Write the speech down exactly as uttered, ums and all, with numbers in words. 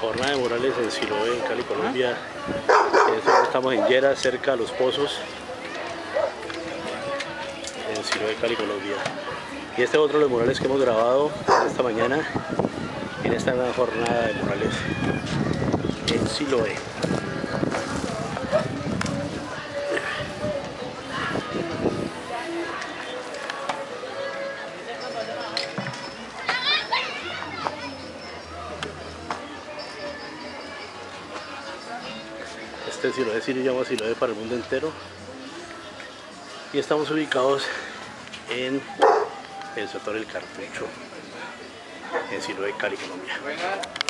Jornada de murales en Siloé, en Cali, Colombia. Estamos en Llera, cerca de Los Pozos, en Siloé, Cali, Colombia. Y este es otro de los murales que hemos grabado esta mañana en esta gran jornada de murales en Siloé. Este Siloé sí lo llama Siloé para el mundo entero. Y estamos ubicados en el sector El Cartucho, en Siloé, Cali, Colombia.